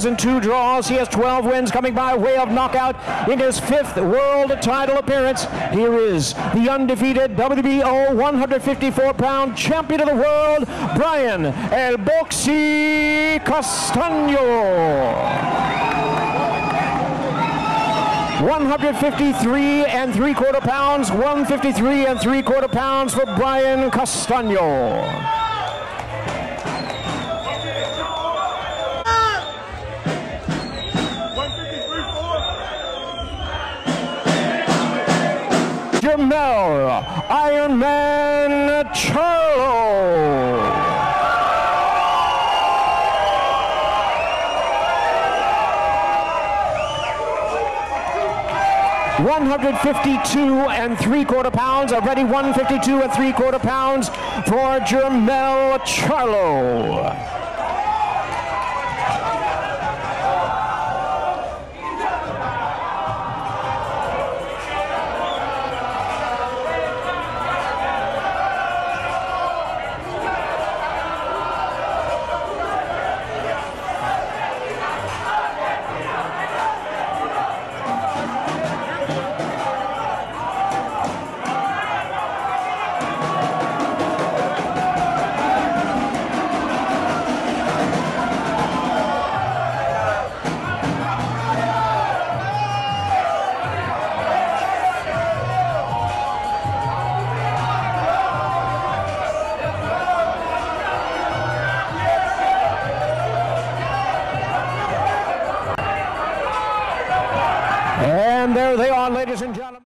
losses and 2 draws. He has 12 wins coming by way of knockout in his 5th world title appearance. Here is the undefeated WBO 154-pound champion of the world, Brian El Boxy Castaño. 153 3/4 pounds, 153 3/4 pounds for Brian Castaño. Jermell Iron Man Charlo. 152 3/4 pounds, already 152 3/4 pounds for Jermell Charlo. And there they are, ladies and gentlemen.